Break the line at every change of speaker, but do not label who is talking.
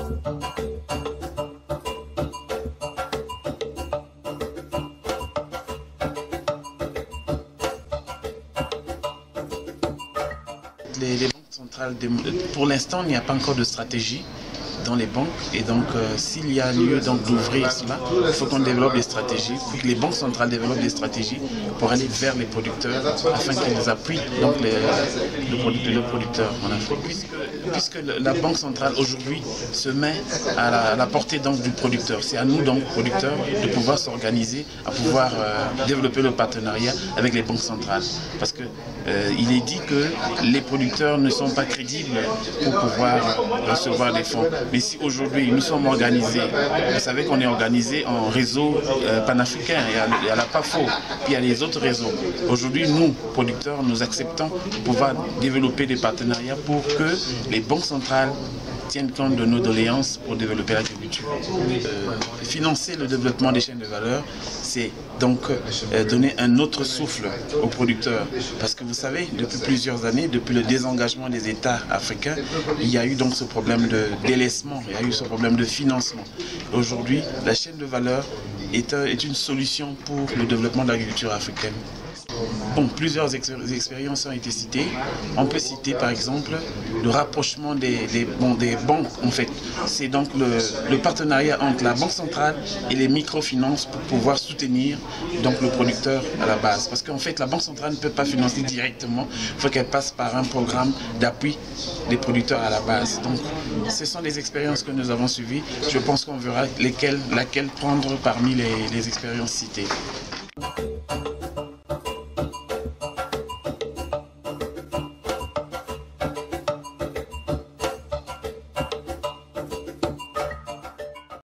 Les banques centrales, pour l'instant, il n'y a pas encore de stratégie dans les banques et donc s'il y a lieu d'ouvrir cela, il faut qu'on développe des stratégies, il faut que les banques centrales développent des stratégies pour aller vers les producteurs afin qu'ils appuient donc le producteur en Afrique. Puisque la banque centrale aujourd'hui se met à la portée donc du producteur. C'est à nous donc producteurs de pouvoir s'organiser, à pouvoir développer le partenariat avec les banques centrales. Parce que il est dit que les producteurs ne sont pas crédibles pour pouvoir recevoir des fonds. Mais si aujourd'hui nous sommes organisés, vous savez qu'on est organisé en réseau panafricain, il y a la PAFO, puis il y a les autres réseaux. Aujourd'hui, nous, producteurs, nous acceptons de pouvoir développer des partenariats pour que les banques centrales tiennent compte de nos doléances pour développer l'agriculture. Financer le développement des chaînes de valeur, c'est donc donner un autre souffle aux producteurs. Parce que vous savez, depuis plusieurs années, depuis le désengagement des États africains, il y a eu donc ce problème de délaissement, il y a eu ce problème de financement. Aujourd'hui, la chaîne de valeur est une solution pour le développement de l'agriculture africaine. Bon, plusieurs expériences ont été citées. On peut citer par exemple le rapprochement des banques en fait. C'est donc le partenariat entre la banque centrale et les microfinances pour pouvoir soutenir donc le producteur à la base. Parce qu'en fait la banque centrale ne peut pas financer directement, il faut qu'elle passe par un programme d'appui des producteurs à la base. Donc ce sont des expériences que nous avons suivies. Je pense qu'on verra laquelle prendre parmi les expériences citées.